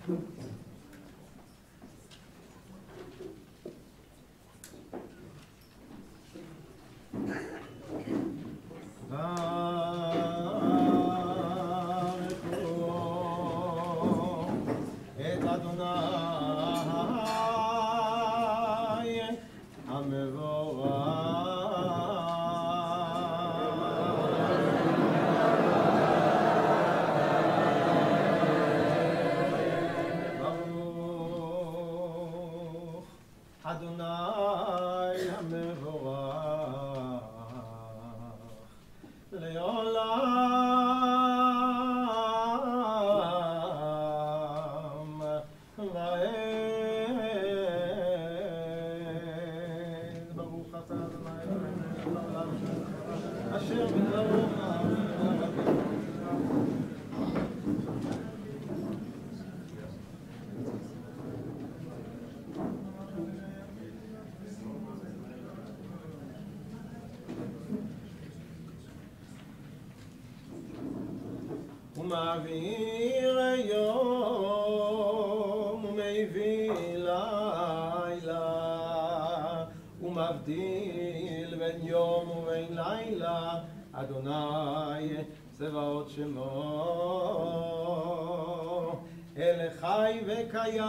ומעביר יום ומביא לילה ומבדיל בין יום ובין לילה אדוני צבאות שמו אל חי וקיים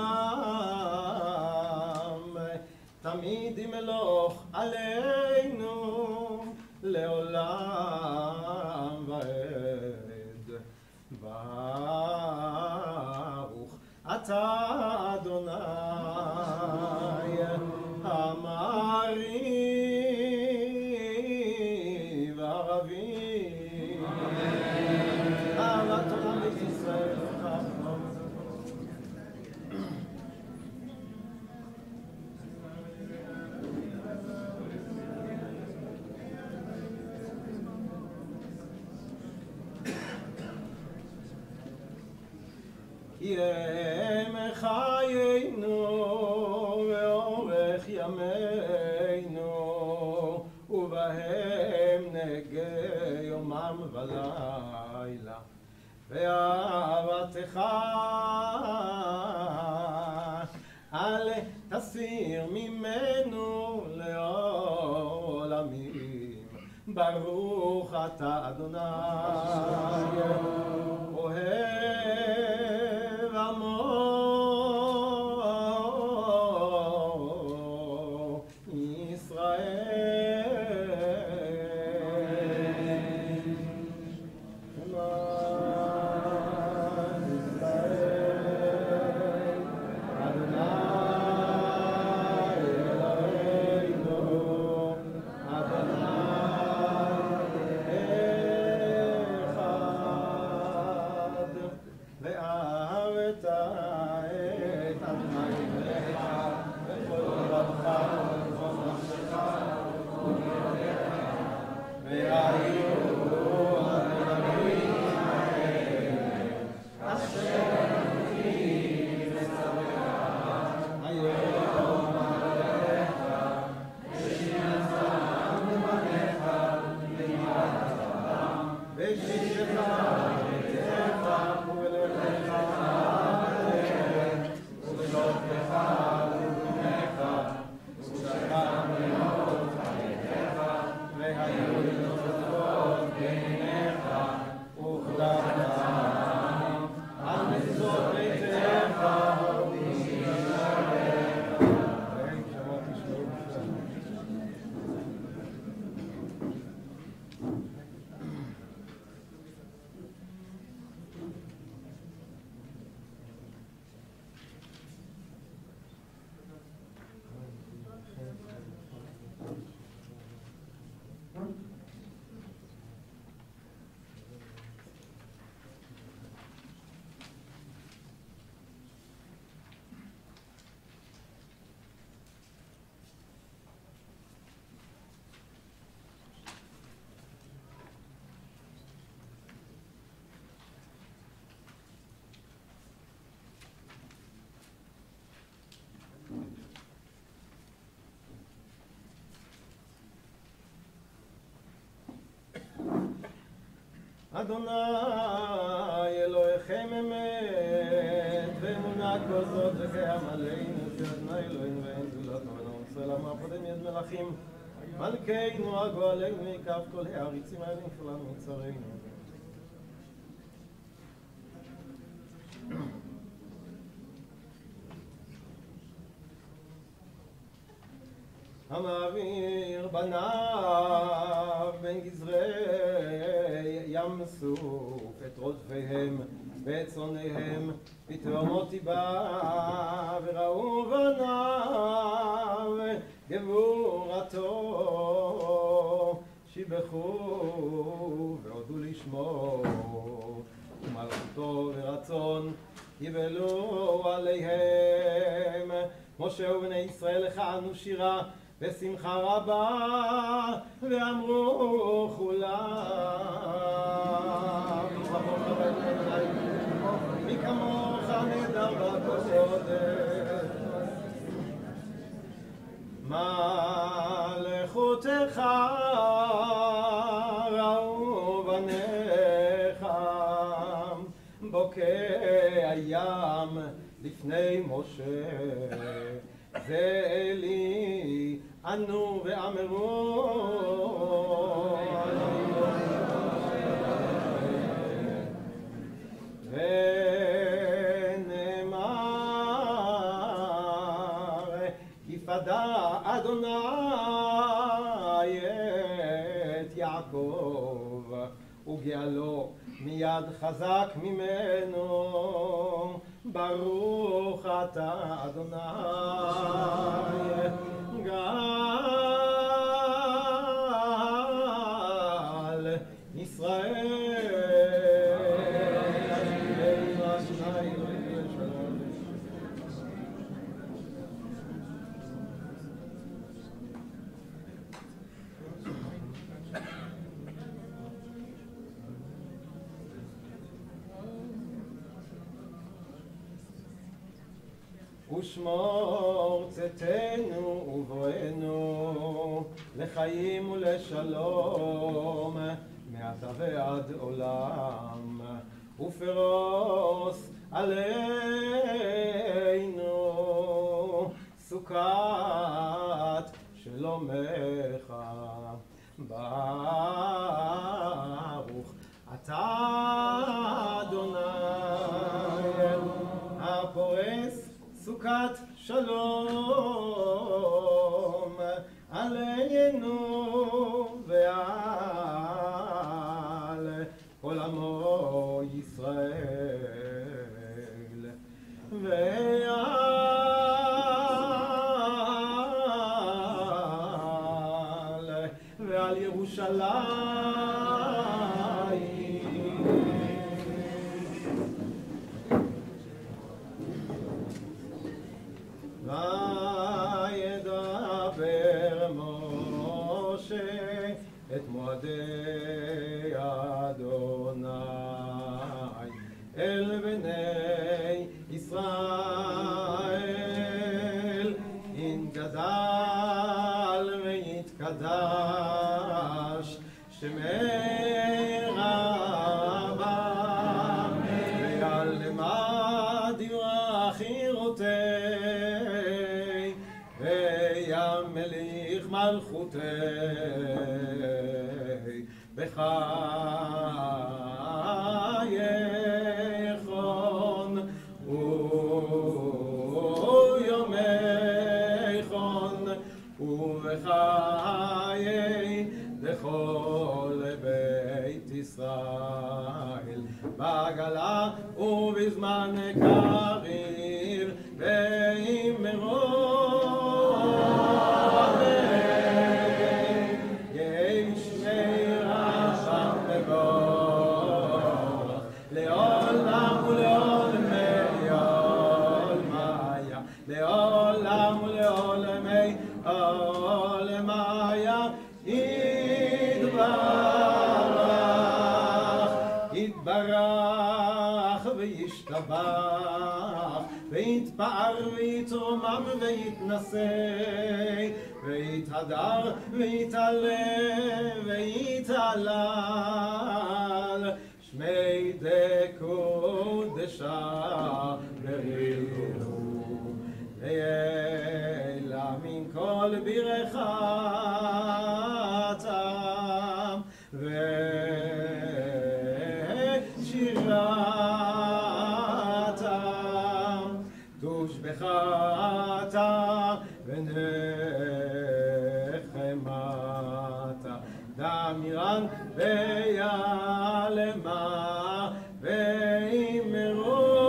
תמיד ימלוך עלינו לעולם ועד ברוך אתה אדוני המעריב והרביב אהבת עולם בית ישראל ימי חיינו ואורך ימינו ובהם נגה יומם ולילה ואהבתך אל תסיר ממנו לעולמים ברוך אתה אדוני אוהב עמו ישראל אדוני אלוהיכם אמת ואמונה כל זאת וקיים עלינו שאדוני אלוהינו ואין זולתנו ונעשה לנו הפודם יד מלכים מלכנו הגואלנו מקו כל העריצים האלה נפלנו מצרינו. המעביר בניו בין גזרי ים סוף את רודפיהם ואת צונאיהם בתהומות טיבה וראו בניו גבורתו שיבחו והודו לשמו ומלכותו ורצון יבלו עליהם. משה ובני ישראל הכנו שירה בשמחה רבה ואמרו כולם מי כמוך נהדר בקודש מלכותך ראו בניך בוקע הים לפני משה זה אלי ענו ואמרו ונאמר יפדה אדוני את יעקב וגאלו מיד חזק ממנו ברוך אתה אדוני גאל ישראל. ושמור צאתנו ובואנו לחיים ולשלום מעתה ועד עולם ופרוס עלינו סוכת שלומך ברוך אתה אדוני הפורס סוכת שלום עלינו ועל כל עמו ישראל ועל ירושלים וידבר משה את מועדי אדוני אל בני ישראל אם גדל ויתקדש שמי רבה ועל למד יחירותי וימליך מלכותי בחייכון ויומייכון ובחיי דכל בית ישראל בעגלה ובזמן קריב ואמרו לעולם ולעולמי עולמיה לעולם ולעולמי עולמיה יתברך וישתבח ויתפאר ויתרומם ויתנשא ויתהדר ויתעלה ויתהלל שמי דקודשה ברילו כל ברכתם ושירתם תושבחתה ונחמתה דמירן ויעלמה ואמרו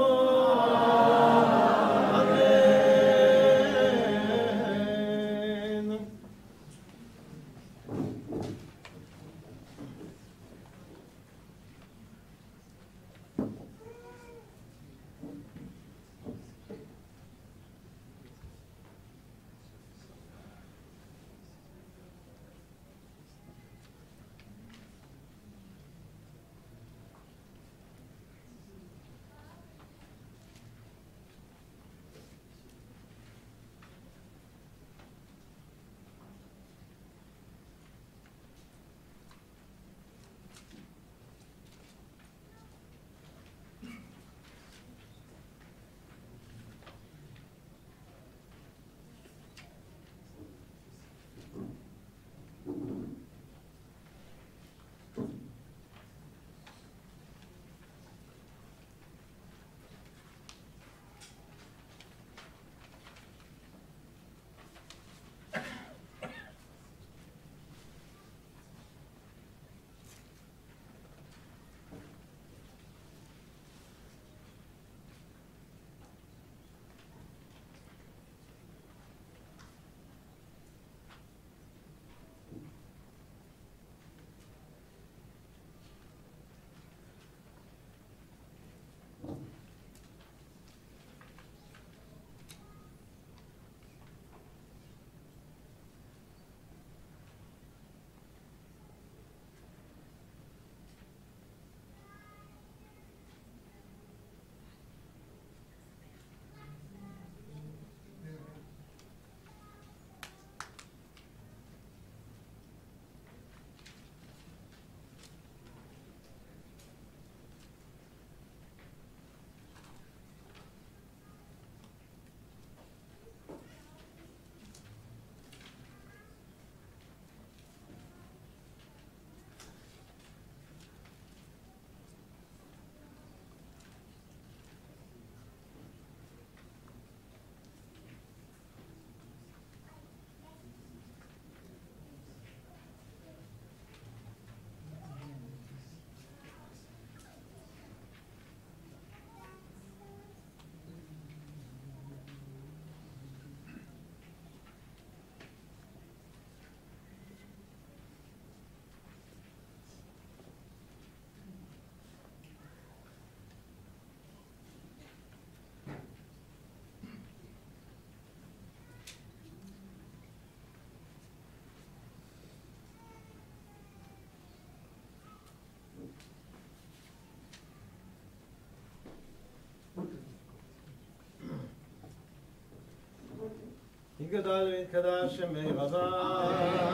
יגדל ויתקדש שמי רבה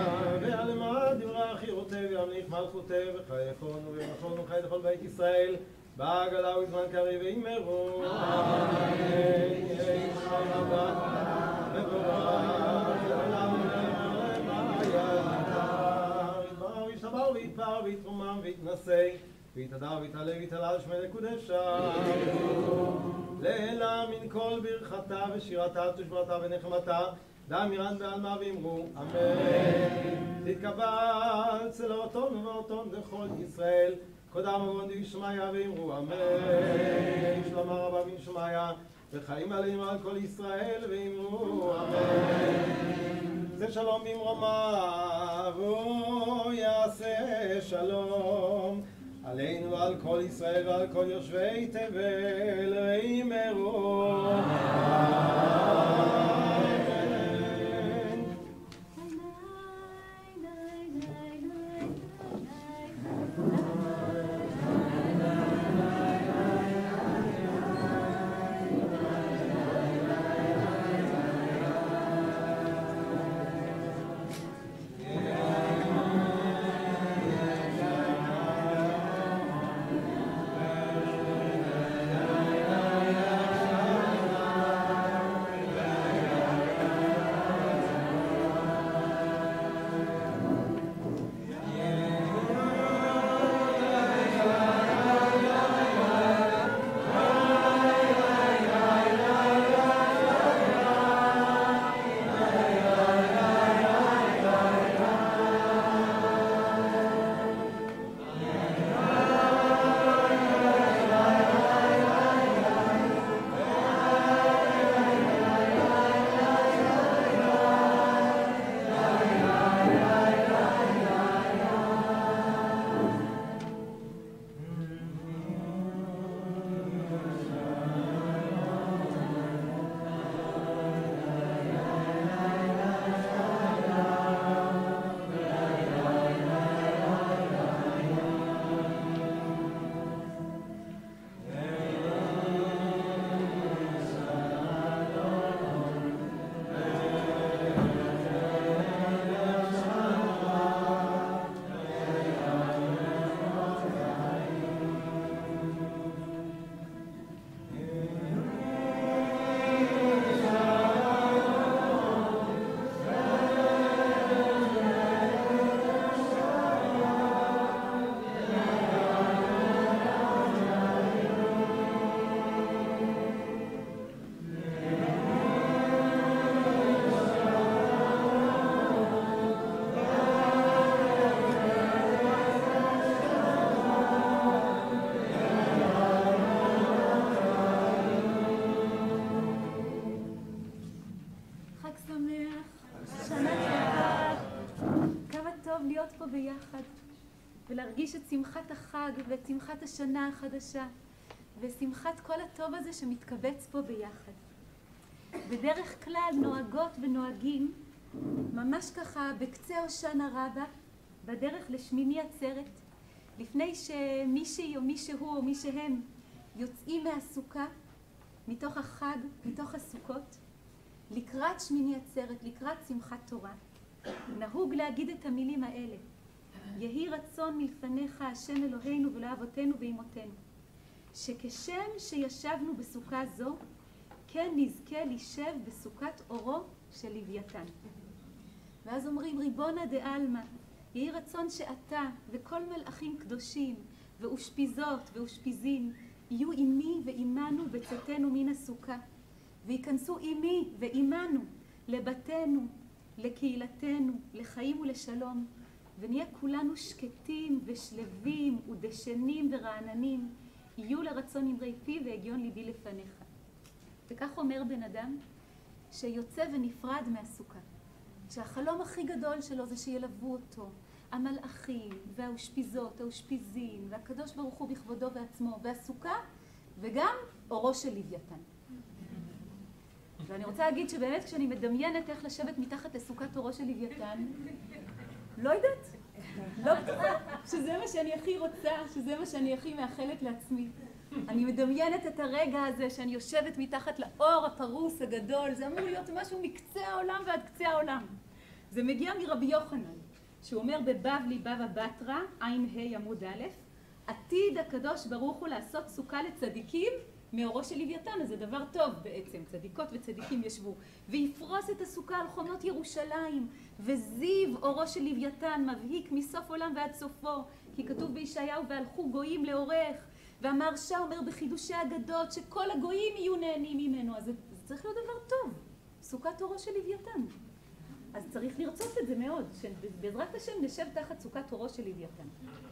ועלמד יברך חירותי וימליך מלכותי וחייכון ובמכון וחי לכל בית ישראל בעגלה ובזמן קריב ואמרו אמן יהי שמי רבה וברך לעולם ולמעיה יתבר וישתבר ויתפר ויתרומם ויתנשא ויתהדר ויתעלה ויתעלה על שמי לקודשה לעילה מן כל ברכתה ושירתה תושבעתה ונחמתה דאמירן בעלמא ואמרו אמן תתקבל צלאותון ובאותון לכל ישראל קודם אבון דשמיא ואמרו אמן שלמה רבה ונשמיא וחיים עלינו על כל ישראל ואמרו אמן זה שלום במרומיו הוא יעשה שלום עלינו ועל כל ישראל ועל כל יושבי תבל ואמרו פה ביחד, ולהרגיש את שמחת החג ואת שמחת השנה החדשה, ושמחת כל הטוב הזה שמתקבץ פה ביחד. בדרך כלל נוהגות ונוהגים, ממש ככה בקצה הושענא רבה, בדרך לשמיני עצרת, לפני שמישהי או מישהו או מישהם יוצאים מהסוכה, מתוך החג, מתוך הסוכות, לקראת שמיני עצרת, לקראת שמחת תורה, נהוג להגיד את המילים האלה: יהי רצון מלפניך השם אלוהינו ולאבותינו ואימותינו, שכשם שישבנו בסוכה זו, כן נזכה לשב בסוכת אורו של לוויתן. ואז אומרים: ריבונה דעלמא, יהי רצון שאתה וכל מלאכים קדושים ואושפיזות ואושפיזים יהיו עמי ועמנו בצאתנו מן הסוכה, וייכנסו עמי ועמנו לבתינו, לקהילתנו, לחיים ולשלום, ונהיה כולנו שקטים ושלווים ודשנים ורעננים, יהיו לרצון אמרי פי והגיון ליבי לפניך. וכך אומר בן אדם שיוצא ונפרד מהסוכה, שהחלום הכי גדול שלו זה שילוו אותו המלאכים והאושפיזות, האושפיזים, והקדוש ברוך הוא בכבודו ועצמו, והסוכה, וגם אורו של לוויתן. ואני רוצה להגיד שבאמת כשאני מדמיינת איך לשבת מתחת לסוכת אורו של לוויתן, לא יודעת, לא בטוחה שזה מה שאני הכי רוצה, שזה מה שאני הכי מאחלת לעצמי. אני מדמיינת את הרגע הזה שאני יושבת מתחת לאור הפרוס הגדול, זה אמור להיות משהו מקצה העולם ועד קצה העולם. זה מגיע מרבי יוחנן, שהוא אומר בבבלי בבא בתרא, עין ה' עמוד א', עתיד הקדוש ברוך הוא לעשות סוכה לצדיקים מאורו של לוויתן. אז זה דבר טוב בעצם, צדיקות וצדיקים ישבו, ויפרוס את הסוכה על חומות ירושלים, וזיו אורו של לוויתן מבהיק מסוף עולם ועד סופו, כי כתוב בישעיהו והלכו גויים לאורך, והמהרש"א אומר בחידושי אגדות שכל הגויים יהיו נהנים ממנו. אז זה צריך להיות דבר טוב, סוכת אורו של לוויתן. אז צריך לרצות את זה מאוד, שבעזרת השם נשב תחת סוכת אורו של לוויתן.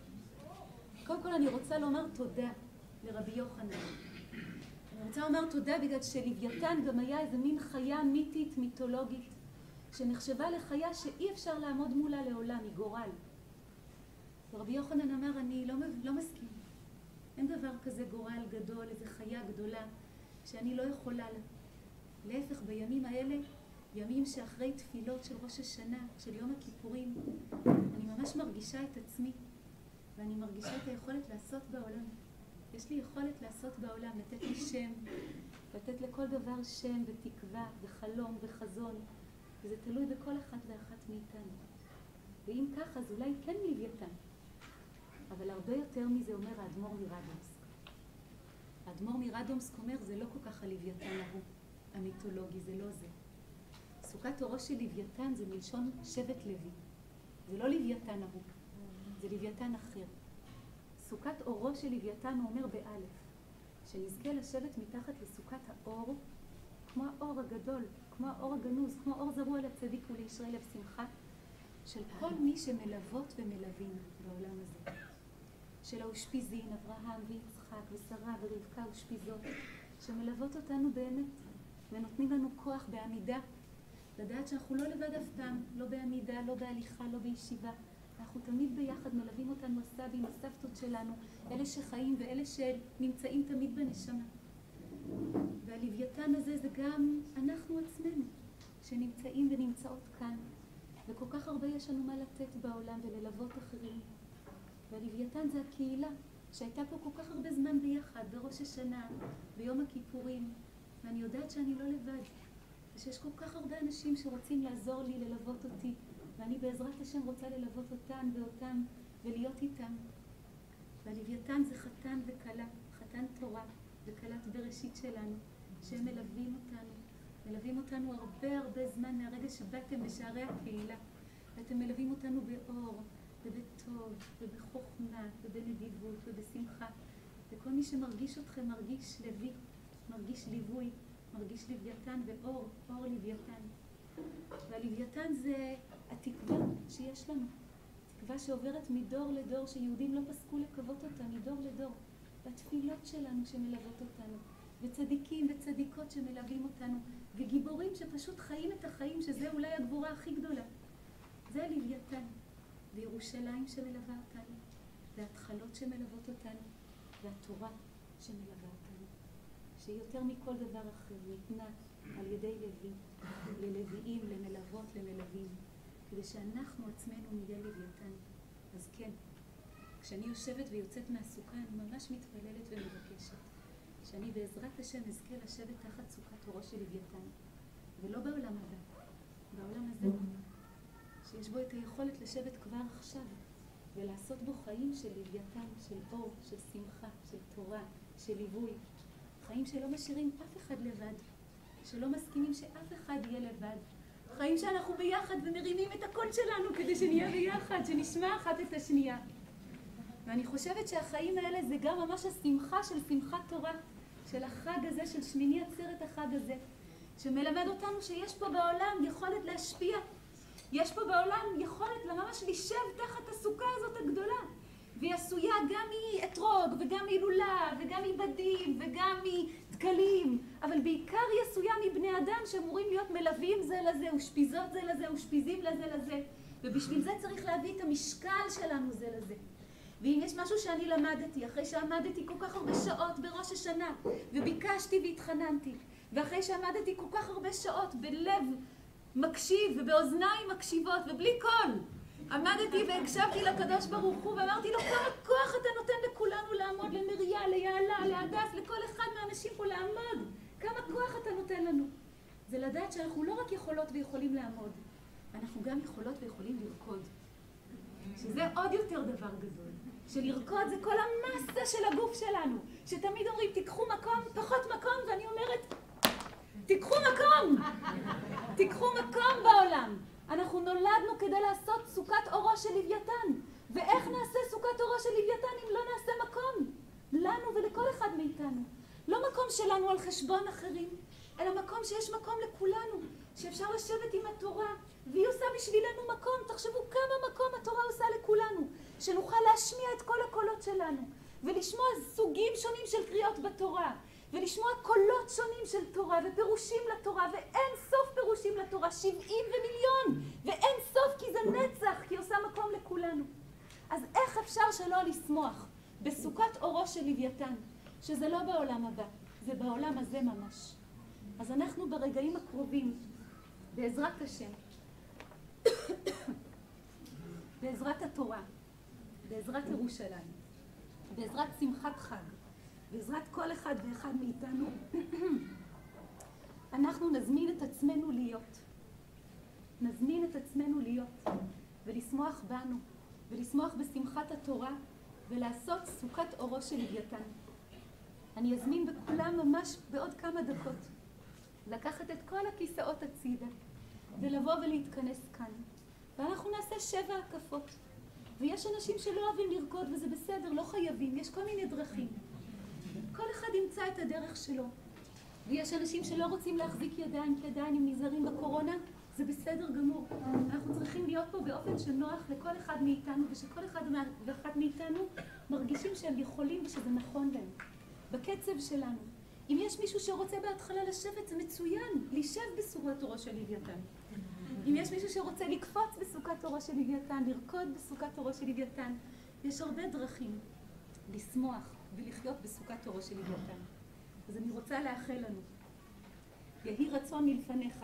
קודם כל אני רוצה לומר תודה לרבי יוחנן. אני רוצה לומר תודה בגלל שלוויתן גם היה איזה מין חיה מיתית, מיתולוגית, שנחשבה לחיה שאי אפשר לעמוד מולה לעולם, היא גורל. ורבי יוחנן אמר: אני לא מסכים. אין דבר כזה גורל גדול, איזה חיה גדולה, שאני לא יכולה לה. להפך, בימים האלה, ימים שאחרי תפילות של ראש השנה, של יום הכיפורים, אני ממש מרגישה את עצמי, ואני מרגישה את היכולת לעשות בעולם. יש לי יכולת לעשות בעולם, לתת לי שם, לתת לכל דבר שם ותקווה וחלום וחזון, וזה תלוי בכל אחד ואחת מאיתנו. ואם כך, אז אולי כן לוויתן. אבל הרבה יותר מזה אומר האדמו"ר מרדומסק. האדמו"ר מרדומסק אומר, זה לא כל כך הלוויתן ההוא, המיתולוגי, זה לא זה. סוכת אורו של לוויתן זה מלשון שבט לוי. זה לא לוויתן ההוא, זה לוויתן אחר. סוכת אורו של לוויתן הוא אומר באלף, שנזכה לשבת מתחת לסוכת האור, כמו האור הגדול, כמו האור הגנוז, כמו אור זרוע לצדיק ולישראל לשמחה, של כל מי שמלוות ומלווים בעולם הזה. של האושפיזין, אברהם ויצחק ושרה ורבקה אושפיזות, שמלוות אותנו באמת, ונותנים לנו כוח בעמידה, לדעת שאנחנו לא לבד אף פעם, לא בעמידה, לא בהליכה, לא בישיבה. אנחנו תמיד ביחד, מלווים אותנו הסבים, הסבתות שלנו, אלה שחיים ואלה שנמצאים תמיד בנשמה. והלוויתן הזה זה גם אנחנו עצמנו, שנמצאים ונמצאות כאן. וכל כך הרבה יש לנו מה לתת בעולם וללוות אחרים. והלוויתן זה הקהילה, שהייתה פה כל כך הרבה זמן ביחד, בראש השנה, ביום הכיפורים. ואני יודעת שאני לא לבד. ושיש כל כך הרבה אנשים שרוצים לעזור לי, ללוות אותי. ואני בעזרת השם רוצה ללוות אותן ואותם ולהיות איתם. והלוויתן זה חתן וכלה, חתן תורה וכלת בראשית שלנו, שהם מלווים אותנו הרבה זמן מהרגע שבאתם בשערי הקהילה. ואתם מלווים אותנו באור ובטוב ובחוכמה ובנדיבות ובשמחה. וכל מי שמרגיש אתכם מרגיש לוי, מרגיש ליווי, מרגיש לוויתן ואור, אור לוויתן. והלוויתן זה התקווה שיש לנו, תקווה שעוברת מדור לדור, שיהודים לא פסקו לקוות אותה מדור לדור, והתפילות שלנו שמלוות אותנו, וצדיקים וצדיקות שמלווים אותנו, וגיבורים שפשוט חיים את החיים, שזה אולי הגבורה הכי גדולה. זה הלוויתן. וירושלים שמלווה אותנו, והתחלות שמלוות אותנו, והתורה שמלווה אותנו, שיותר מכל דבר אחר ניתנה על ידי לוי, ללוויים, למלוות, למלווים, כדי שאנחנו עצמנו נהיה לוויתן. אז כן, כשאני יושבת ויוצאת מהסוכה, אני ממש מתפללת ומבקשת, שאני בעזרת השם אזכה לשבת תחת סוכת אורו של לוויתן, ולא בעולם הבא, בעולם הזה, שיש בו את היכולת לשבת כבר עכשיו, ולעשות בו חיים של לוויתן, של אור, של שמחה, של תורה, של ליווי, חיים שלא משאירים אף אחד לבד, שלא מסכימים שאף אחד יהיה לבד, חיים שאנחנו ביחד ומרימים את הקול שלנו כדי שנהיה ביחד, שנשמע אחת את השנייה. ואני חושבת שהחיים האלה זה גם ממש השמחה של שמחת תורה, של החג הזה, של שמיני עצרת החג הזה, שמלמד אותנו שיש פה בעולם יכולת להשפיע, יש פה בעולם יכולת ממש לשב תחת הסוכה הזאת הגדולה, והיא עשויה גם מאתרוג וגם מלולה וגם מבדים וגם מתקלים, אבל בעיקר היא עשויה מבני אדם שאמורים להיות מלווים זה לזה ושפיזות זה לזה ושפיזים לזה לזה, ובשביל זה צריך להביא את המשקל שלנו זה לזה. ואם יש משהו שאני למדתי, אחרי שעמדתי כל כך הרבה שעות בראש השנה וביקשתי והתחננתי, ואחרי שעמדתי כל כך הרבה שעות בלב מקשיב ובאוזניים מקשיבות ובלי קול, עמדתי והקשבתי לקדוש ברוך הוא ואמרתי לו, כמה כוח אתה נותן לכולנו לעמוד, למריה, ליעלה, להדס, לכל אחד מהאנשים פה לעמוד, כמה כוח אתה נותן לנו. זה לדעת שאנחנו לא רק יכולות ויכולים לעמוד, אנחנו גם יכולות ויכולים לרקוד, שזה עוד יותר דבר גדול. שלרקוד זה כל המסה של הגוף שלנו, שתמיד אומרים תיקחו מקום, פחות מקום, ואני אומרת תיקחו מקום, תיקחו מקום בעולם. אנחנו נולדנו כדי לעשות סוכת אורו של לוויתן, ואיך נעשה סוכת אורו של לוויתן אם לא נעשה מקום לנו ולכל אחד מאיתנו? לא מקום שלנו על חשבון אחרים, אלא מקום שיש מקום לכולנו, שאפשר לשבת עם התורה, והיא עושה בשבילנו מקום. תחשבו כמה מקום התורה עושה לכולנו, שנוכל להשמיע את כל הקולות שלנו, ולשמוע סוגים שונים של קריאות בתורה, ולשמוע קולות שונים של תורה, ופירושים לתורה, ואין סוף פירושים לתורה, 70 ומיליון, ואין סוף כי זה נצח, כי עושה מקום לכולנו. אז איך אפשר שלא לשמוח בסוכת אורו של לוויתן, שזה לא בעולם הבא, זה בעולם הזה ממש. אז אנחנו ברגעים הקרובים, בעזרת השם, בעזרת התורה, בעזרת ירושלים, בעזרת שמחת חג, בעזרת כל אחד ואחד מאיתנו, אנחנו נזמין את עצמנו להיות. נזמין את עצמנו להיות ולשמוח בנו, ולשמוח בשמחת התורה, ולעשות סוכת אורו של לוויתן. אני אזמין בכולם ממש בעוד כמה דקות לקחת את כל הכיסאות הצידה ולבוא ולהתכנס כאן, ואנחנו נעשה 7 הקפות. ויש אנשים שלא אוהבים לרקוד וזה בסדר, לא חייבים, יש כל מיני דרכים, כל אחד ימצא את הדרך שלו. ויש אנשים שלא רוצים להחזיק ידיים כי עדיין הם נזהרים בקורונה, זה בסדר גמור. אנחנו צריכים להיות פה באופן שנוח לכל אחד מאיתנו, ושכל אחד ואחת מאיתנו מרגישים שהם יכולים ושזה נכון להם בקצב שלנו. אם יש מישהו שרוצה בהתחלה לשבת, זה מצוין, להישב בסוכת אורו של לוויתן. אם יש מישהו שרוצה לקפוץ בסוכת אורו של לוויתן, לרקוד בסוכת אורו של לוויתן, יש הרבה דרכים לשמוח ולחיות בסוכת אורו של לוויתן. אז אני רוצה לאחל לנו, יהי רצון מלפניך,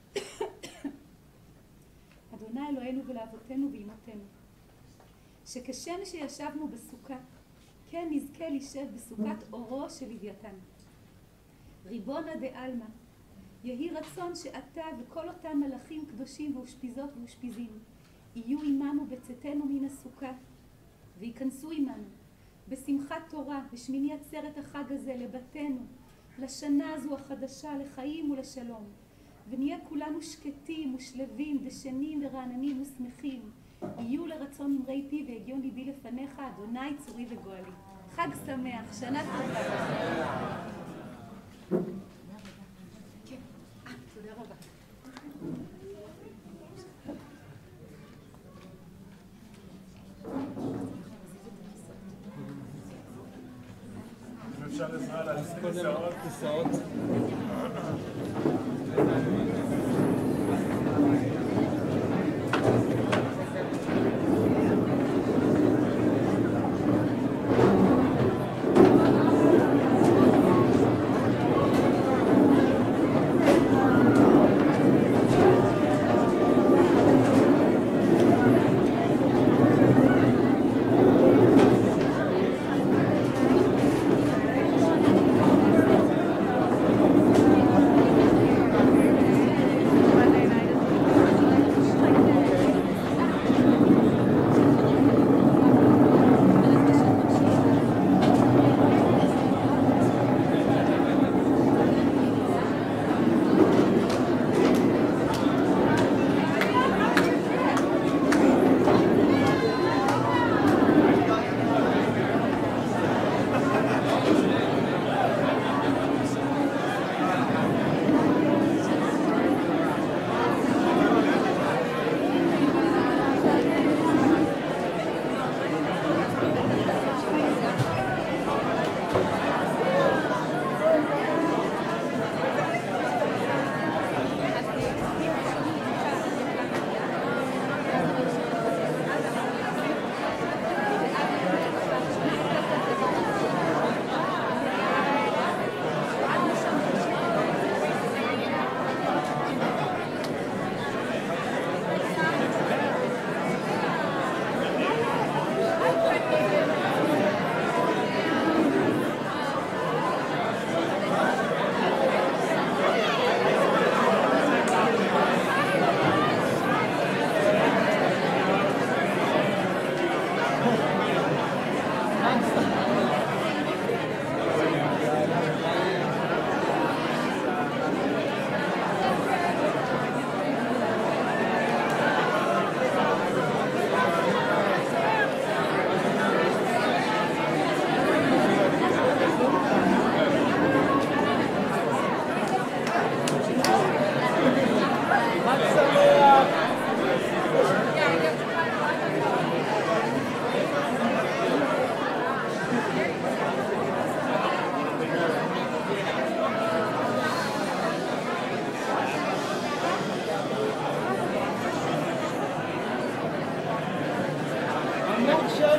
אדוני אלוהינו ולאבותינו ואימותינו, שכשם שישבנו בסוכה, כן נזכה לשב בסוכת אורו של לוויתן. ריבונה דעלמא, יהי רצון שאתה וכל אותם מלאכים קדושים ואושפיזות ואושפיזים יהיו עמנו בצאתנו מן הסוכה, וייכנסו עמנו בשמחת תורה בשמיני עצרת החג הזה לבתינו, לשנה הזו החדשה, לחיים ולשלום, ונהיה כולנו שקטים ושלווים דשנים ורעננים ושמחים. יהיו לרצון אמרי פי והגיון ליבי לפניך, אדוני צורי וגואלי. חג שמח, שנה טובה. תודה רבה. אפשר עזרה להזכיר כיסאות? כיסאות.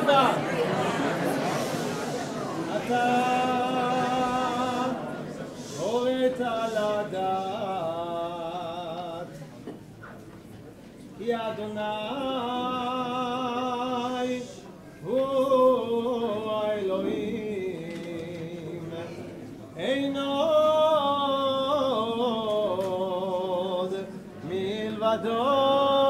לך. אתה הורית על הדעת, כי אדוני הוא האלוהים, אין עוד מלבדו.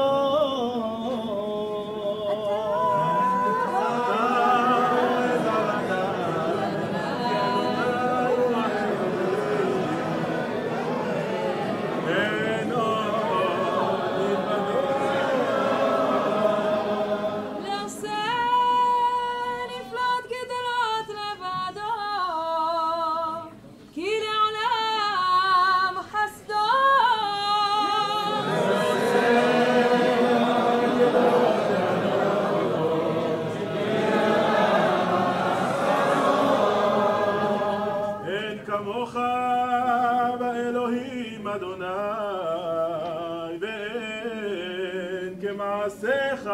כמוך באלוהים אדוני ואין כמעשיך.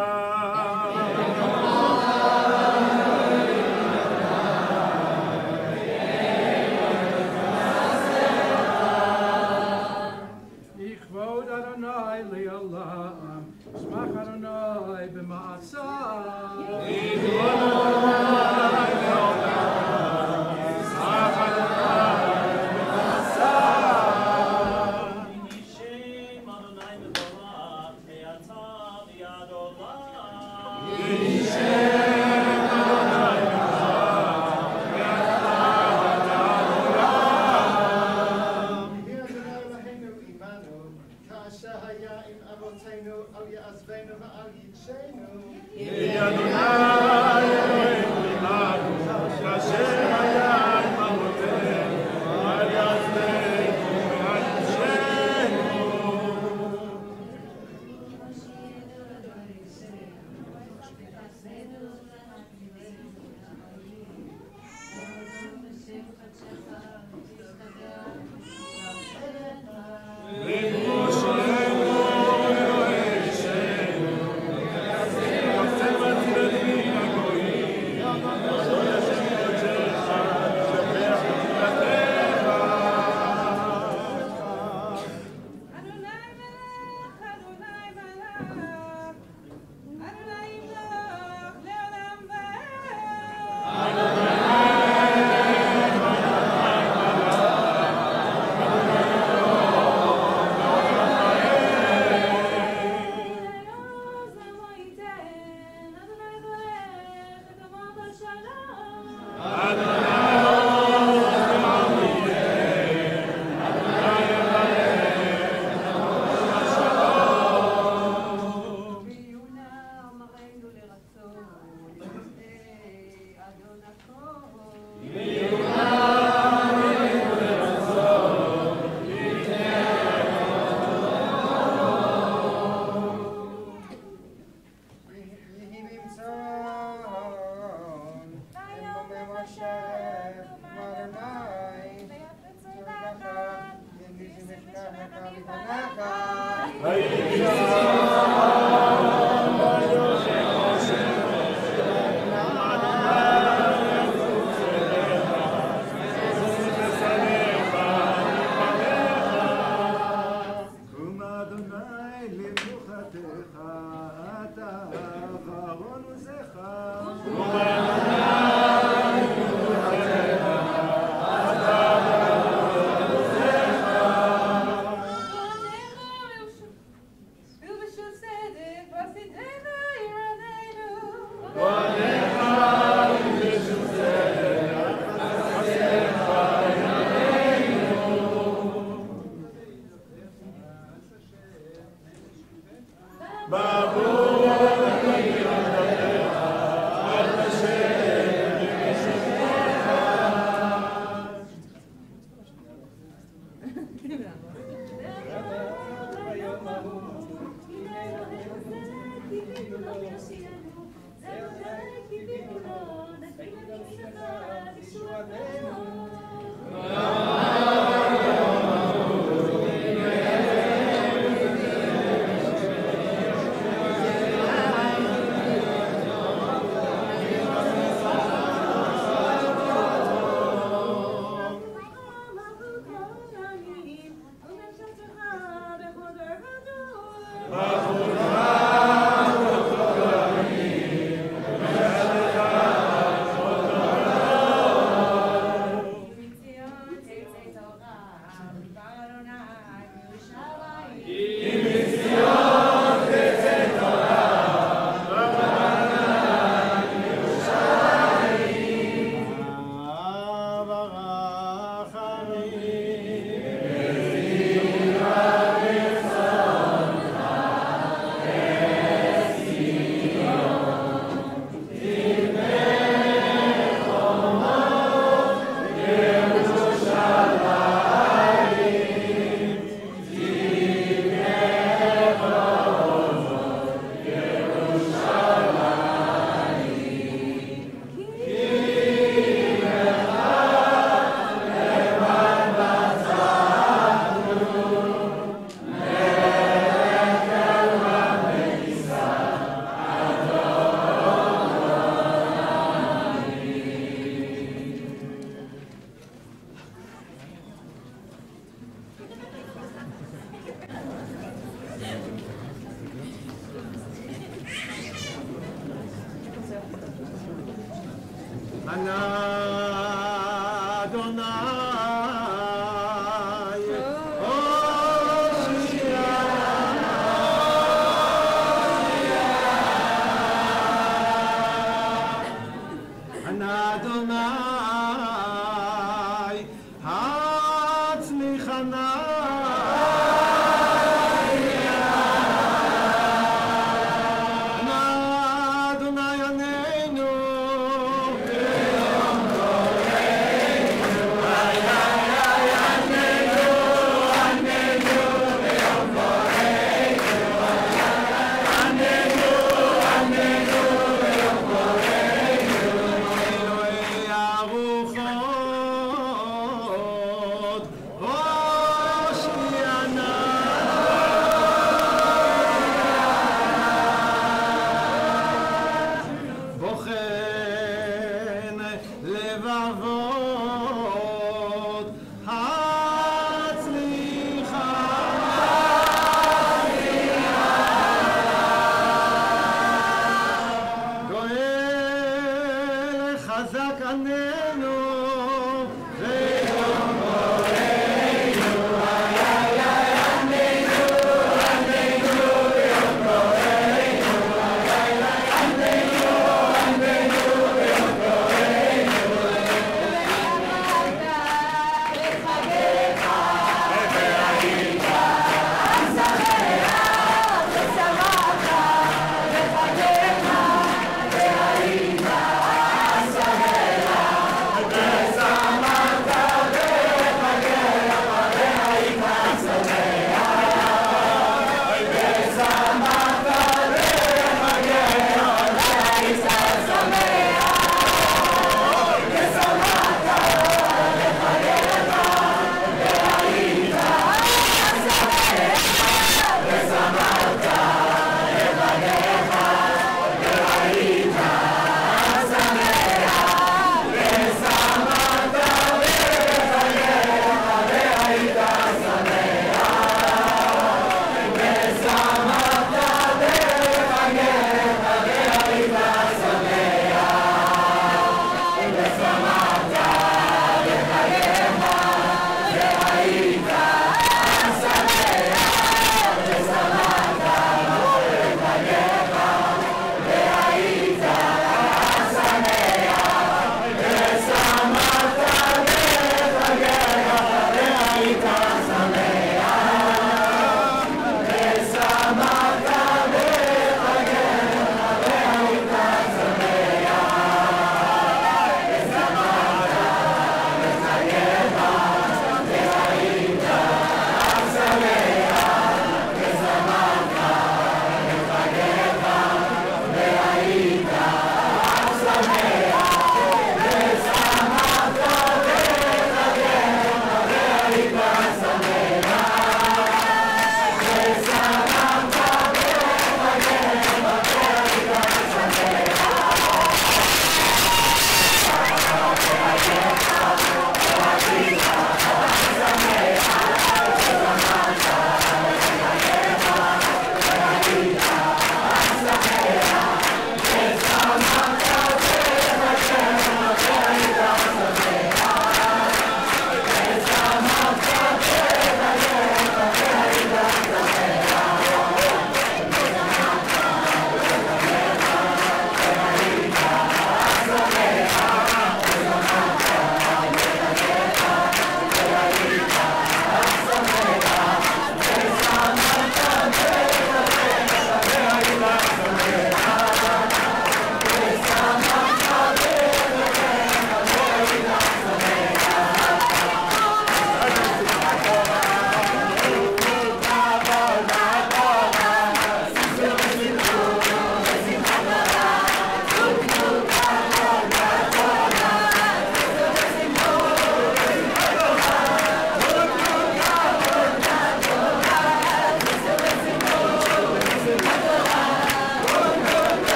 לכבוד אדוני לעולם, שמח אדוני במעשיו.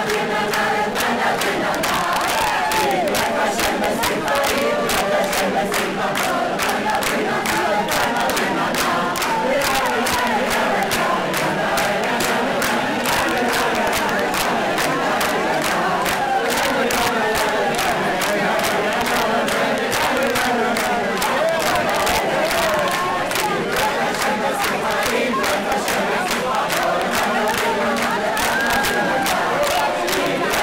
Amen.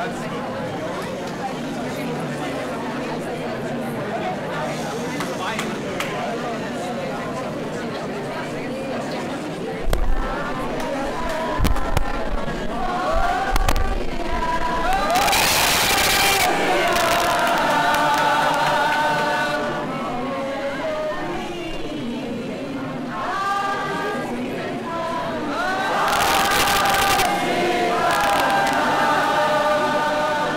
Amen.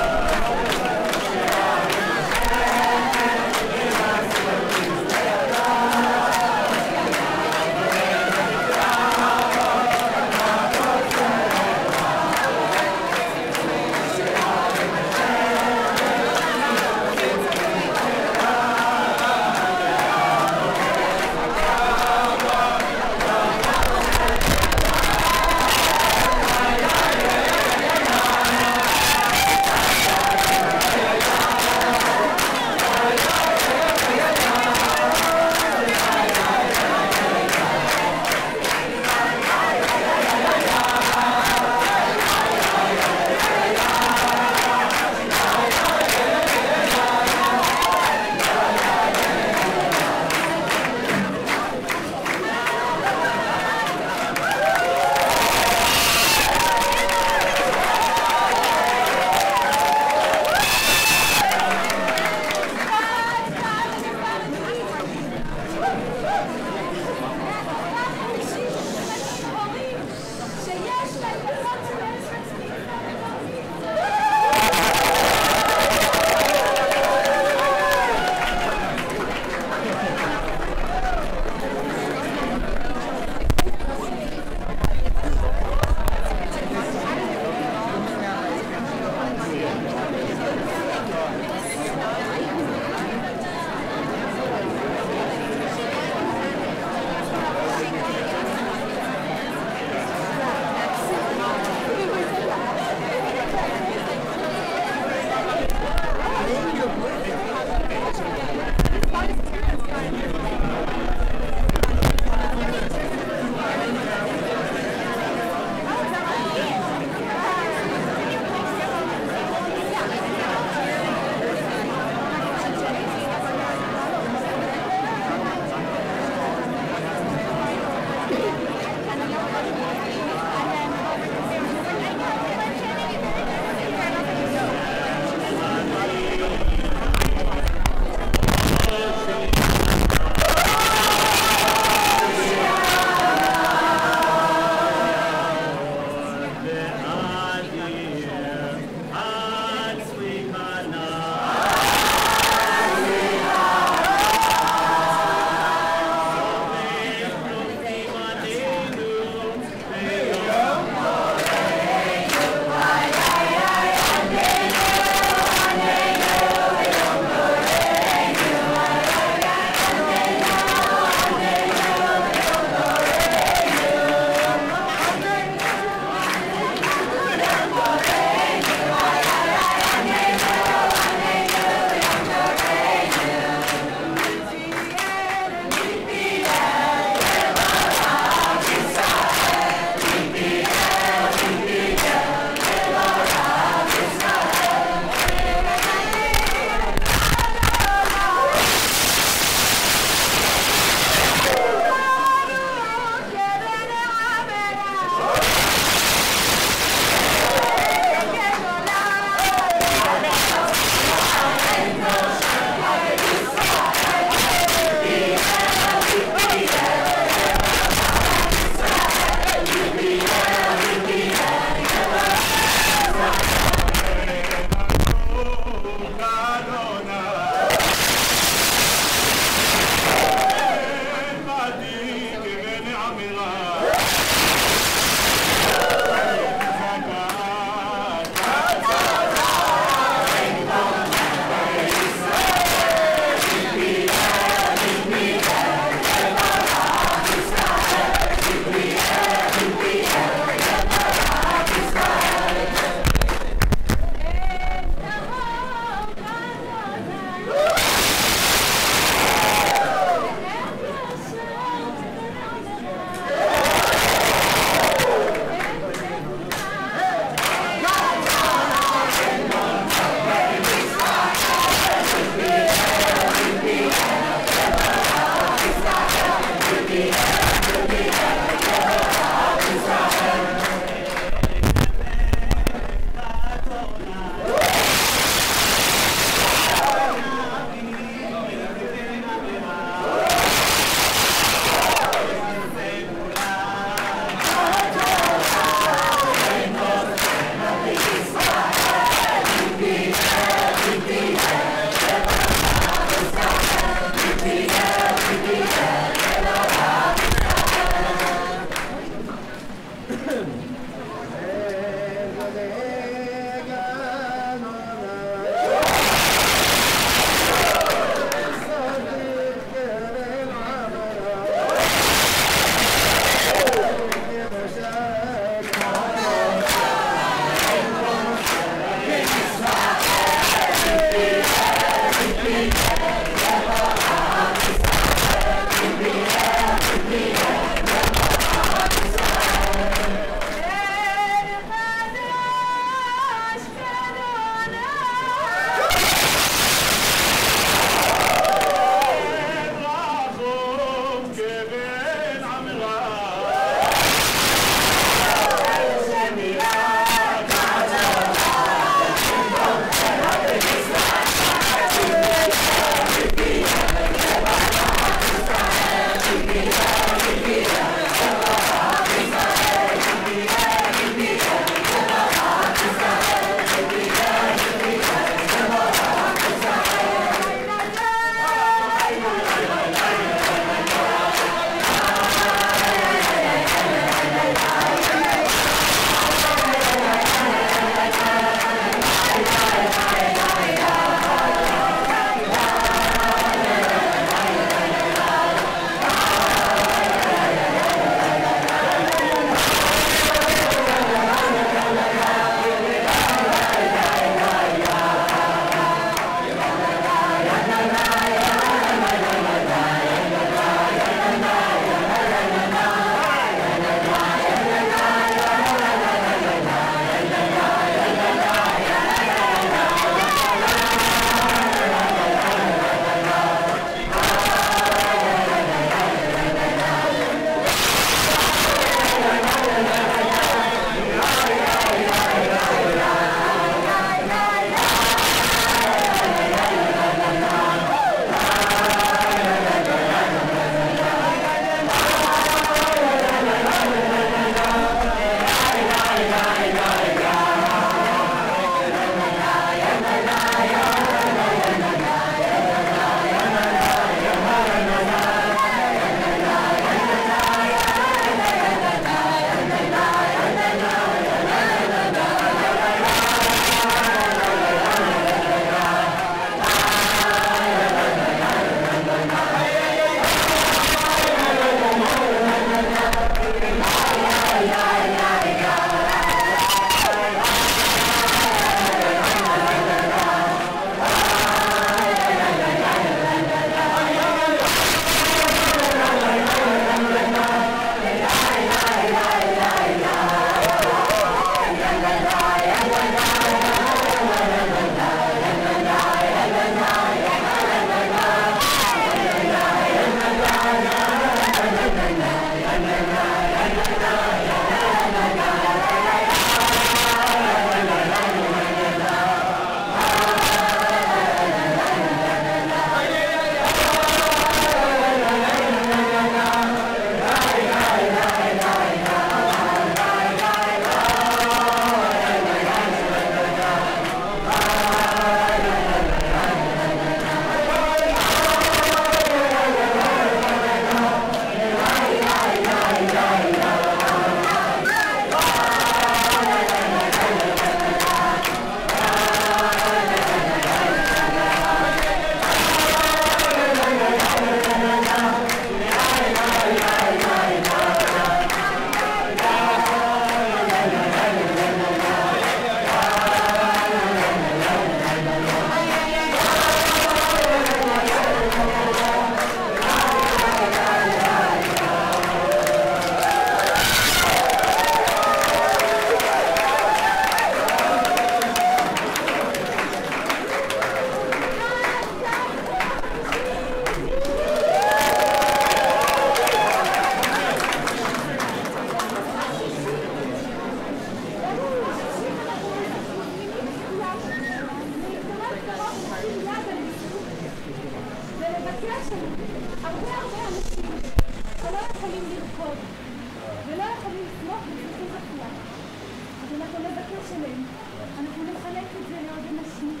יש לנו הרבה אנשים שלא יכולים לרקוד ולא יכולים לסמוך בזכות החלט. אז אנחנו נבקש עליהם, אנחנו נחלק את זה לעוד אנשים.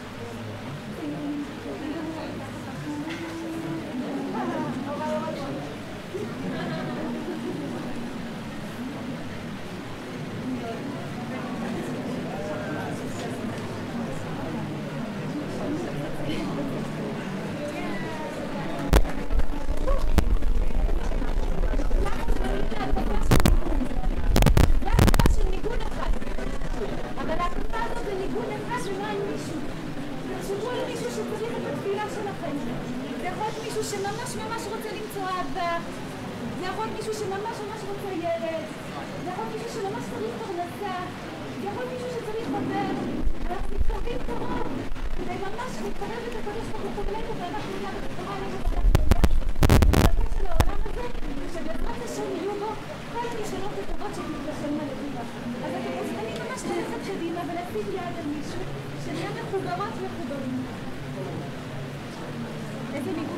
שממש ממש רוצה למצוא אהבה, זה יכול להיות מישהו שממש ממש רוצה ילד, זה יכול להיות מישהו שממש צריך פרנסה, זה יכול להיות מישהו שצריך עובר, ואנחנו מתקרבים קרוב כדי ממש לקרב את הקדוש ברוך הוא אלינו, ואנחנו נהיה בקצרה עלינו ולבקש על העולם הזה שבעזרת השם יהיו בו כל הנשאלות הטובות שתתגשמנה לטובה. אז אתם מוזמנים ממש ללכת קדימה ולהציב יד על מישהו שנהיה מחוברות מחוברים. איזה ניגוד?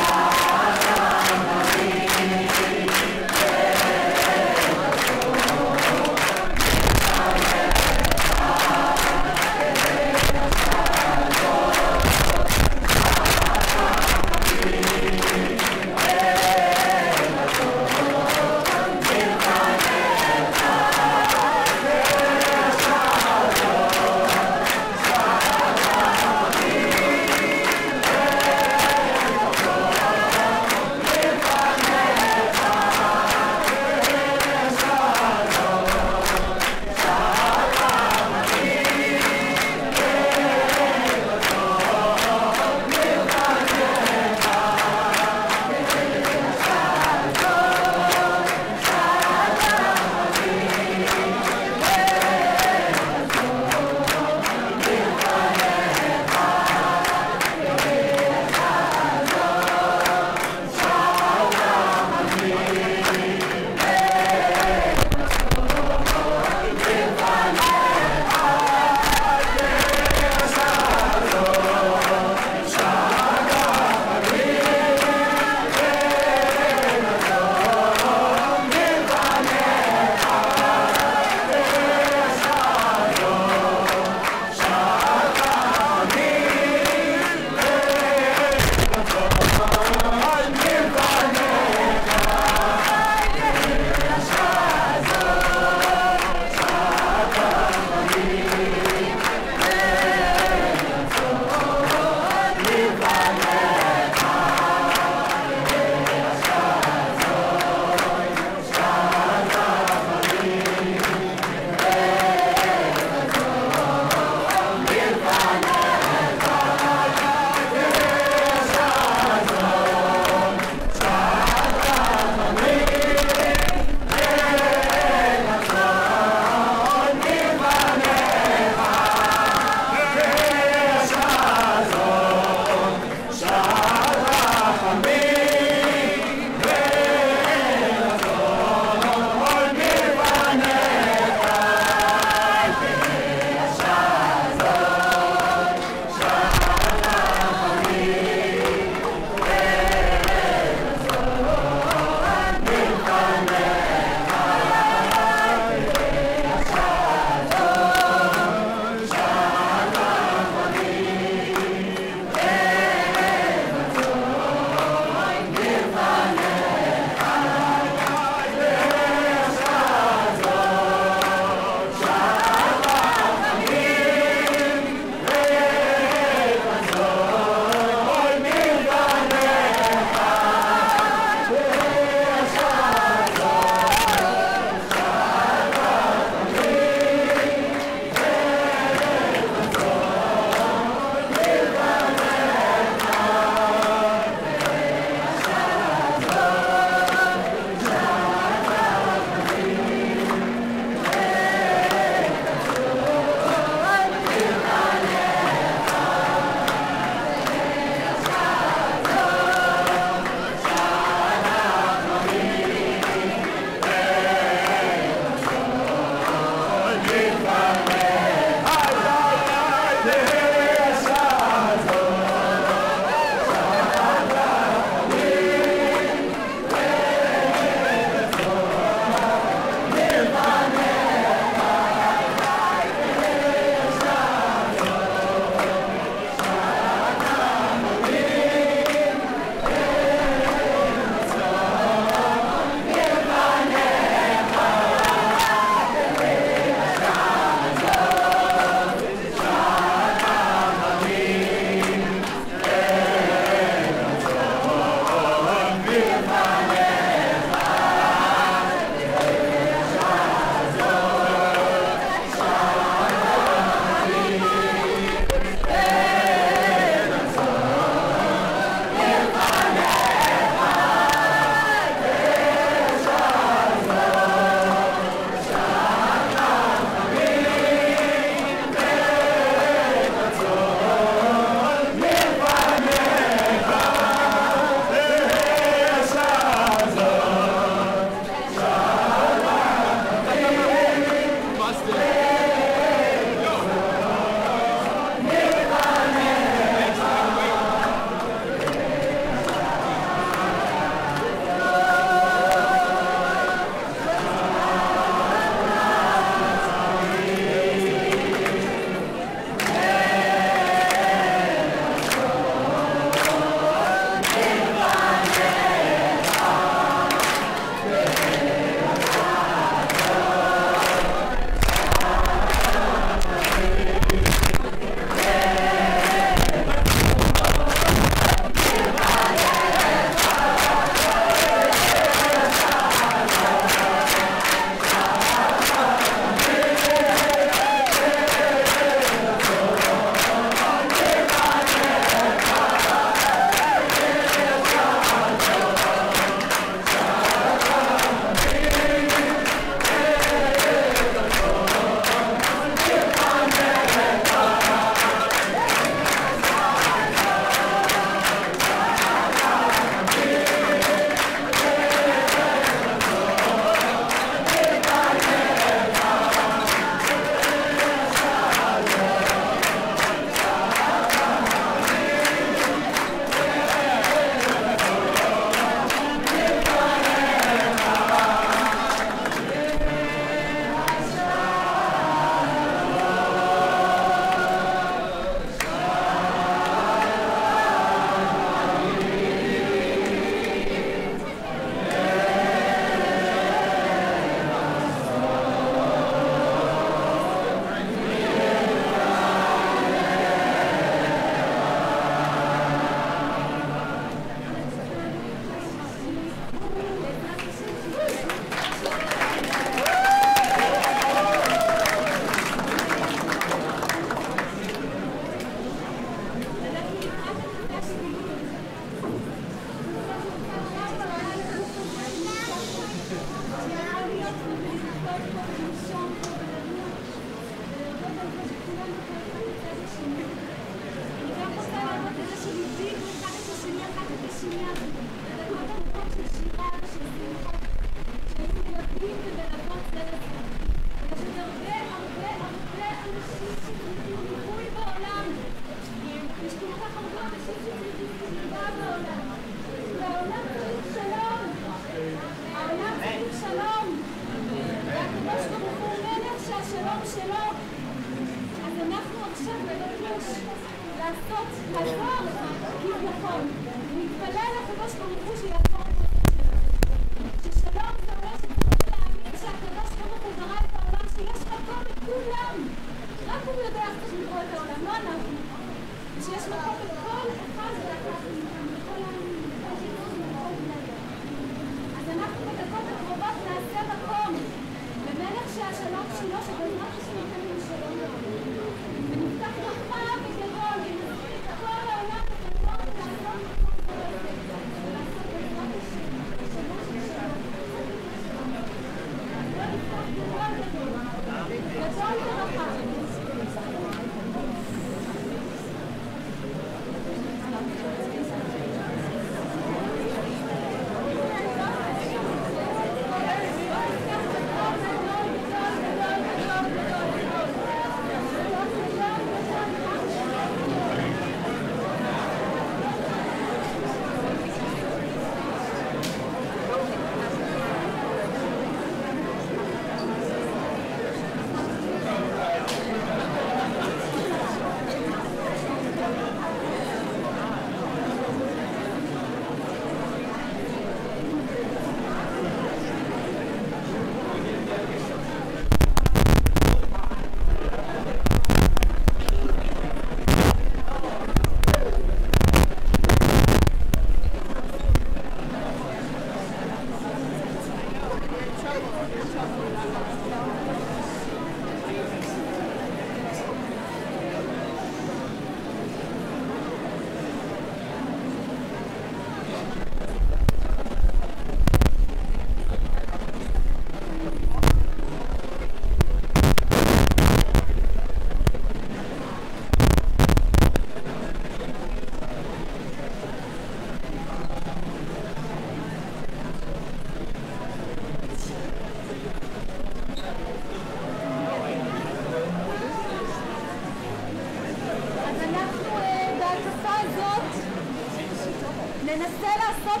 ננסה לעשות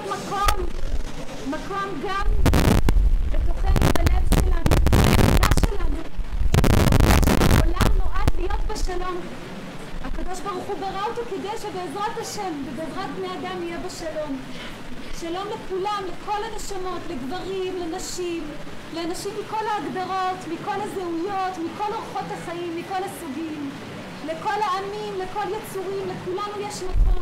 מקום גם בתוכנו, בלב שלנו, במידה שלנו. העולם נועד להיות בשלום. הקדוש ברוך הוא ברא אותו כדי שבעזרת השם ובעזרת בני אדם יהיה בשלום. שלום לכולם, לכל הנשמות, לגברים, לנשים, לאנשים מכל ההגדרות, מכל הזהויות, מכל אורחות החיים, מכל הסוגים, לכל העמים, לכל יצורים, לכולנו יש מקום.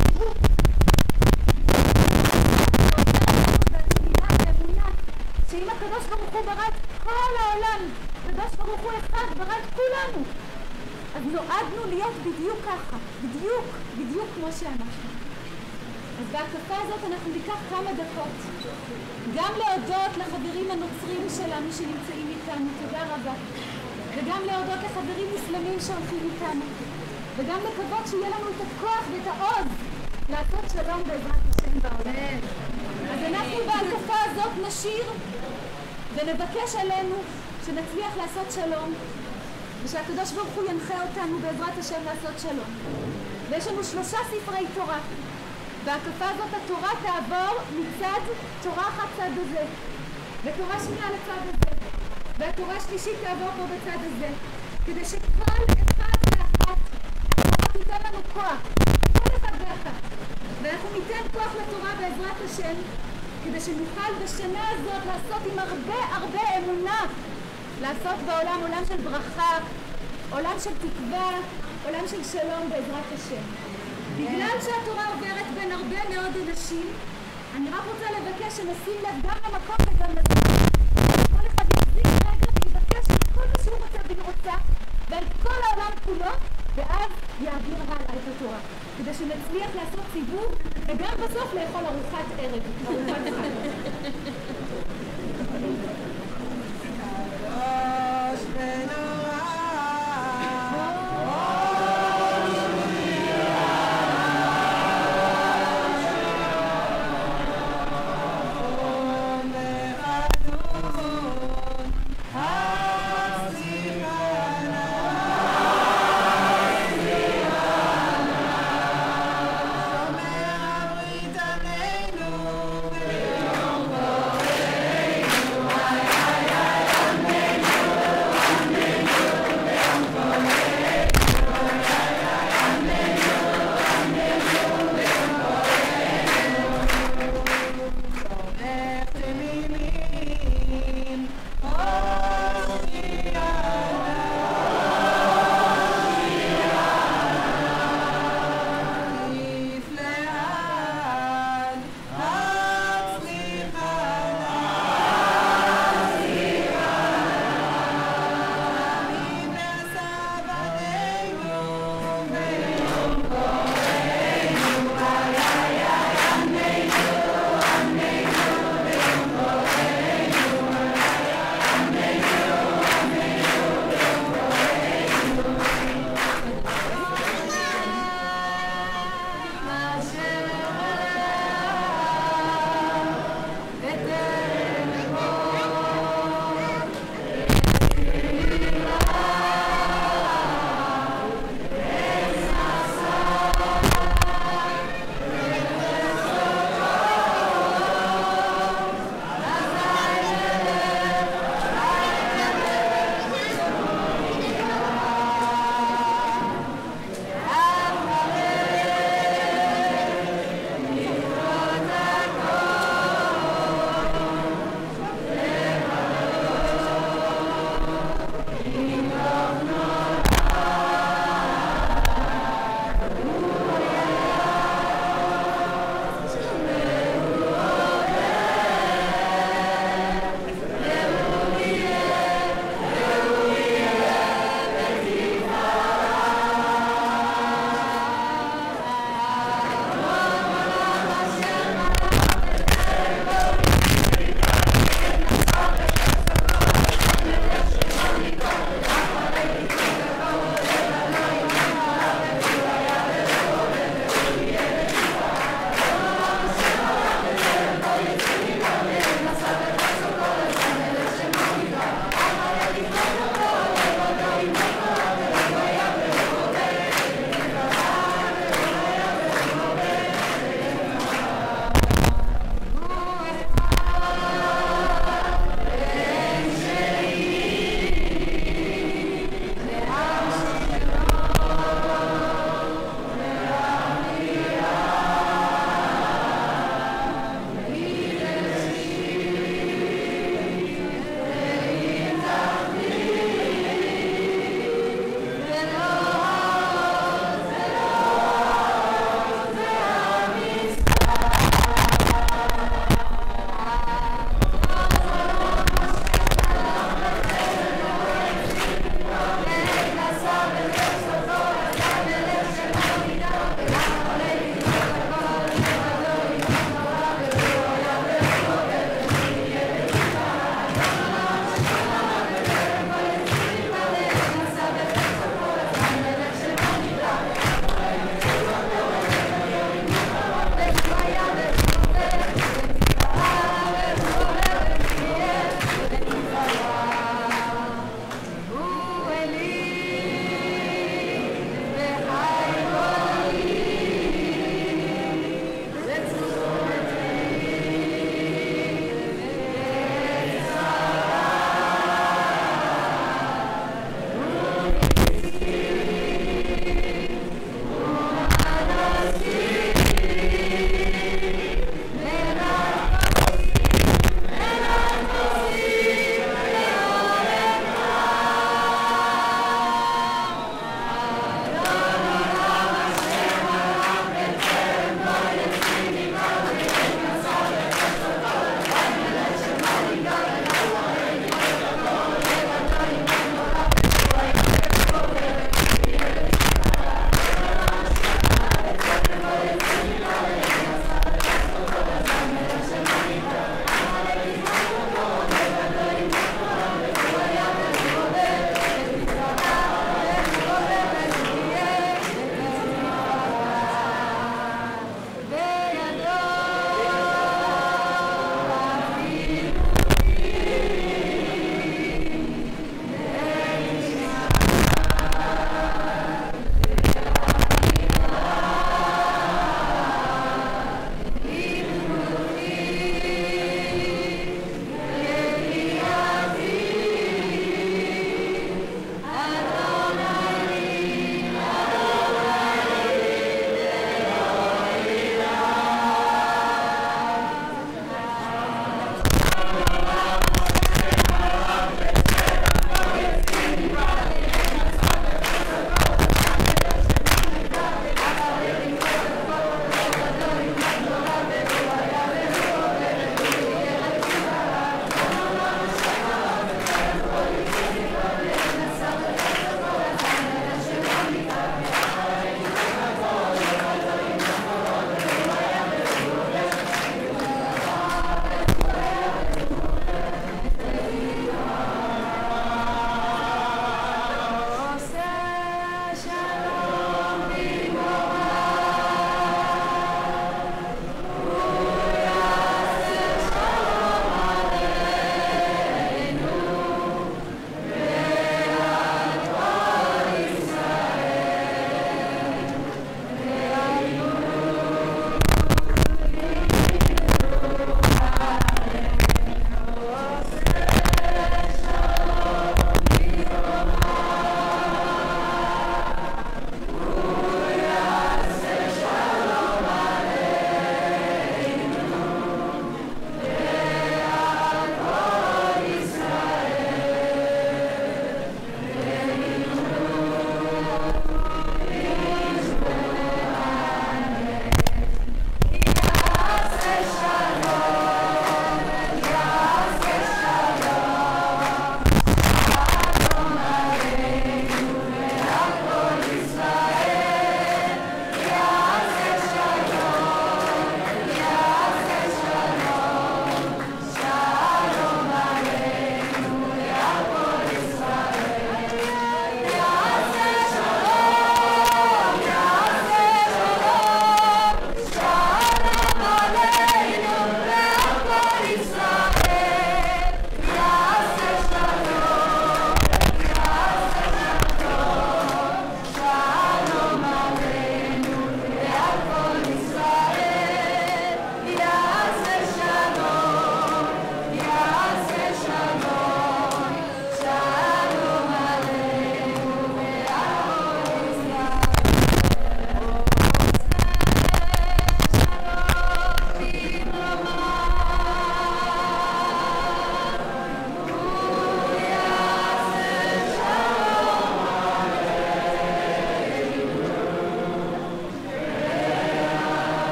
שאם הקדוש ברוך הוא ברא את כל העולם, הקדוש ברוך הוא אחד ברא את כולנו, אז נועדנו להיות בדיוק ככה, בדיוק כמו שאנחנו. אז בהקפה הזאת אנחנו ניקח כמה דקות גם להודות לחברים הנוצרים שלנו שנמצאים איתנו, תודה רבה, וגם להודות לחברים מוסלמים שהולכים איתנו, וגם לקוות שיהיה לנו את הכוח ואת העוז לעשות שלום בעזרת השם בעולם. אז אנחנו בהקפה הזאת נשיר ונבקש עלינו שנצליח לעשות שלום, ושהקדוש ברוך הוא ינחה אותנו בעזרת השם לעשות שלום. ויש לנו 3 ספרי תורה. בהקפה הזאת התורה תעבור מצד תורה אחת צד הזה, ותורה שנייה לצד הזה, והתורה שלישית תעבור פה בצד הזה, כדי שכל אחד ואחת התורה תיתן לנו כוח, כל אחד ואחת, ואנחנו ניתן כוח לתורה בעזרת השם, כדי שנוכל בשנה הזאת לעשות עם הרבה אמונה, לעשות בעולם עולם של ברכה, עולם של תקווה, עולם של שלום בעזרת השם. בגלל שהתורה עוברת בין הרבה מאוד אנשים, אני רק רוצה לבקש שנשים לב גם למקום וגם לזמן. כל אחד יחזיק רגע ויבקש את כל מה שהוא רוצה והיא רוצה, ועל כל העולם כולו, ואז יעביר הלאה את התורה. כדי שנצליח לעשות סיבוב, וגם בסוף לאכול ארוחת ערב. ארוחת חג.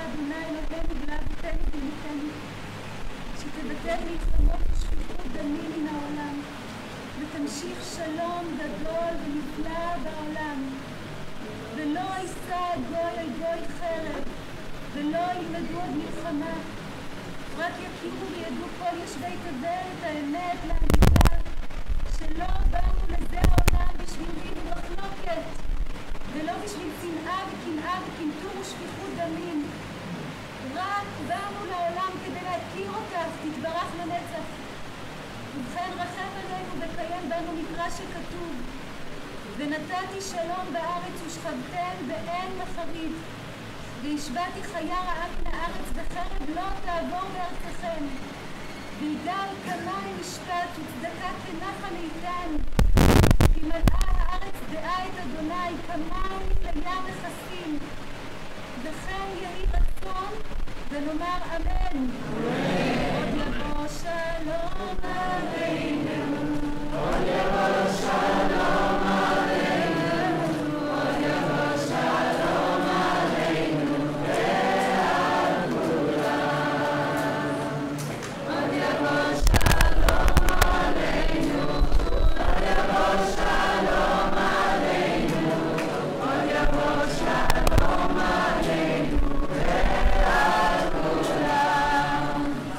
אדוני אלוהינו ולאבותינו ולאמותינו, שתבטל מלחמות ושפיכות דמים מן העולם, ותמשיך שלום גדול ונפלא בעולם. ולא יישא גוי על גוי חרב, ולא ילמדו עוד מלחמה, רק יכירו וידעו כל יושבי תבל את האמת לאמיתה, שלא באנו לזה העולם בשביל ריב ומחלוקת, ולא בשביל שנאה וקנאה וקנטור ושפיכות דמים, רק באנו לעולם כדי להכיר אותך, תתברך לנצח. ובכן רחם עלינו וקיים בנו מקרא שכתוב, ונתתי שלום בארץ ושכבתם באין מחריד, והשבעתי חיה רעה מן הארץ וחרב לא תעבור בארצכם, ויגאל כמים משפט וצדקה כנחל איתן, כי מלאה הארץ דעה את אדוני כמים לים מכסים, וכן יהי רצון ונאמר אמן. עוד יבוא שלום עלינו, עוד יבוא שלום עלינו, עוד יבוא שלום עלינו ועל כולם, עוד יבוא שלום עלינו, עוד יבוא שלום עלינו, עוד יבוא שלום עלינו ועל כולם.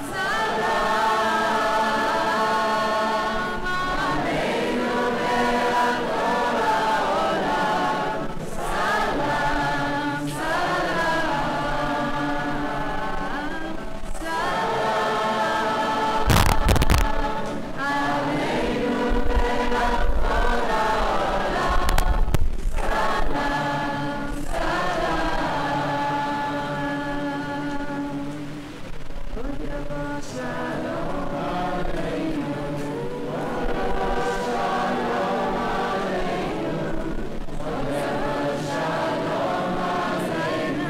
סלام עלינו ועל כל העולם, סלام, סלام, סלام עלינו ועל כל העולם, סלام, סלام. עוד יבוא שלום עלינו, עוד יבוא שלום עלינו, עוד יבוא שלום עלינו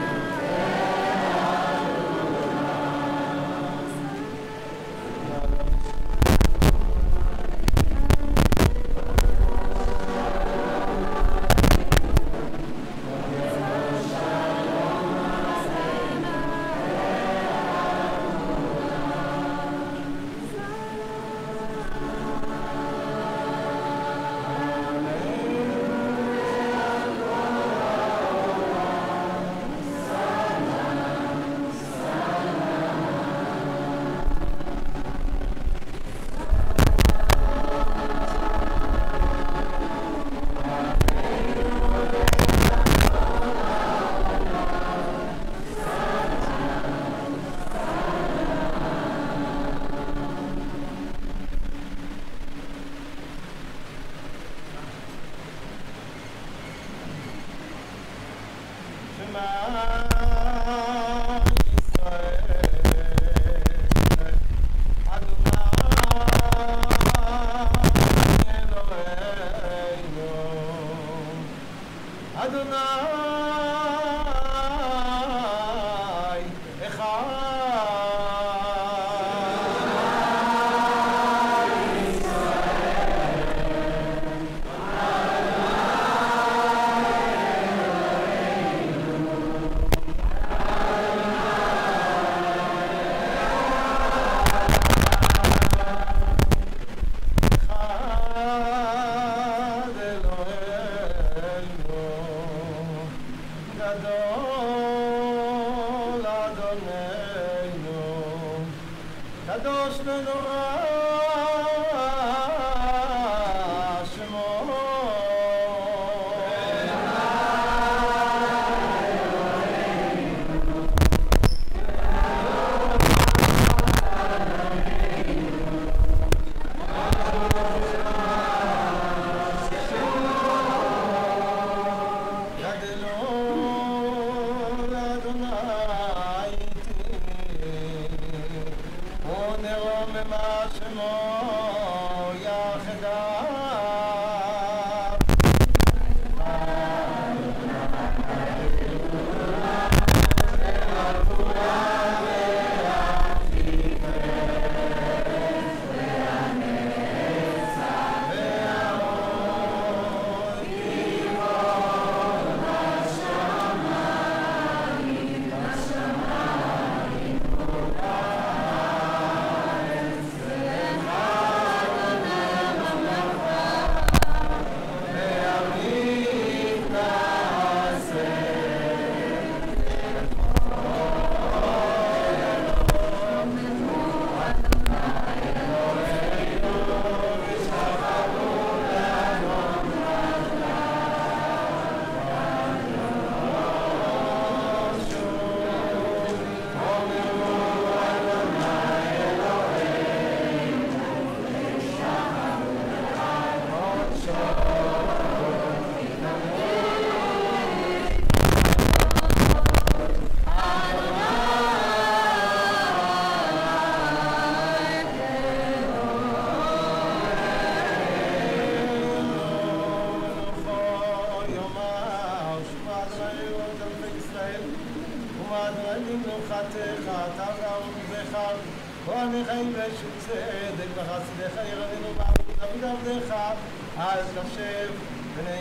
זכר, כהניך יבשו צדק וחסידיך ירדנו בעבוד דוד עבדיך, אל תשב בני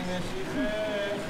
משיחך.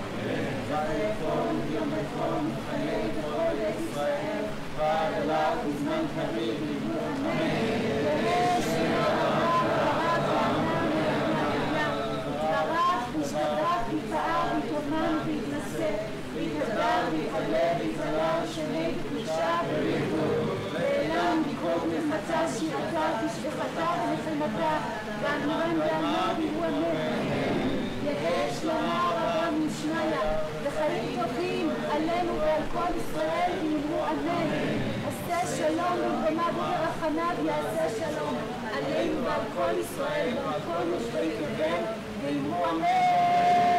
Israel, כל פרי ויבוא אמן. יהא שמו ברק וענן ויגדל. יתברך וישתבח ויפאר ויתרומם ויתנשא ויתהדר ויתעלה ויתעלה שני בקדושה וריבון. ואילם ביקור נחמתה שירתה תשבחתה ונחמתה ואמרם ואמר ויבוא אמן. יהא שלמה רבה משמיה וחיים טובים עלינו ועל כל ישראל ויאמרו אמן. עשה שלום במקומה וברחמיו יעשה שלום עלינו ועל כל ישראל ועל כל מושבי תבל ויאמרו אמן.